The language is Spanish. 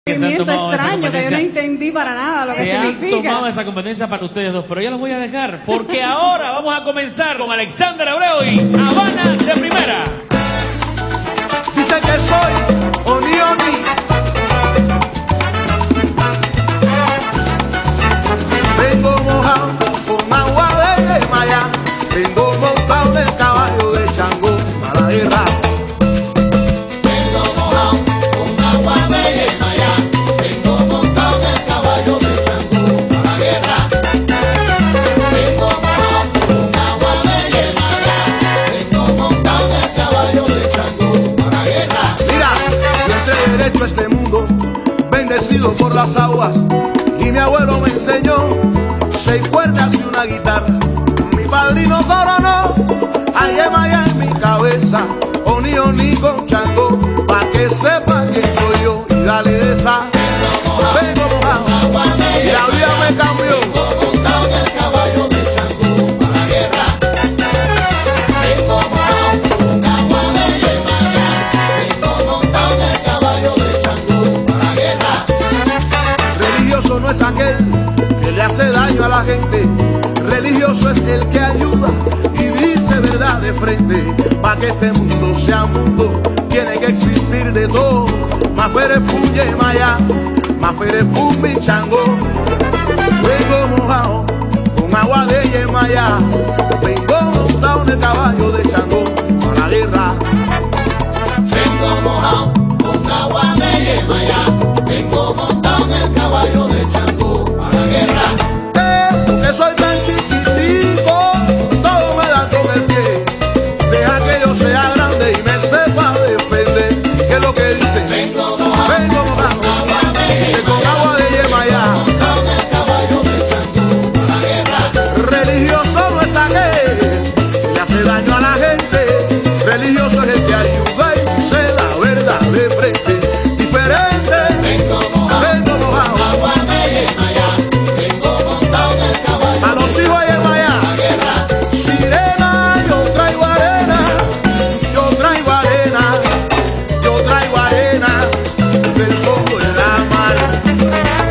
Extraño, que yo no entendí para nada lo que significa. Se han tomado esa competencia para ustedes dos, pero yo los voy a dejar, porque ahora vamos a comenzar con Alexander Abreu y Habana de Primera. Dicen que soy Oni Oni, vengo mojado con agua de Maya, vengo montado en el caballo de Changó para la guerra. Este mundo bendecido por las aguas, y mi abuelo me enseñó 6 cuerdas y una guitarra. Mi padrino coronó a Yemaya en mi cabeza, Oni Oni con Changó, pa' que sepa quién soy yo. Y dale de esa, vengo mojado, y la vida me cambió. No es aquel que le hace daño a la gente, religioso es el que ayuda y dice verdad de frente. Pa' que este mundo sea mundo, tiene que existir de todo. Mafere fu Yemaya, mafere fu mi Changó. Vengo mojado con agua de Yemaya, vengo montado en el caballo de Changó para la guerra. Vengo mojado con agua de Yemaya, vengo montado en el caballo de Changó para la guerra. Porque soy tan chiquitico, todo me da con el pie. Deja que yo sea grande y me sepa defender. ¿Qué es lo que dice? Vengo mojado, vengo mojado con agua de Yemaya, con agua de Yemaya, montado en el caballo de Changó para la guerra. Religioso no es aquel que le hace daño a la gente, religioso es el que ayuda y dice la verdad de frente. Diferente. Vengo mojado, agua de Yemaya, vengo montado en el caballo. A los hijos de Yemaya, sirena, yo traigo arena, yo traigo arena, yo traigo arena del fondo de la mar.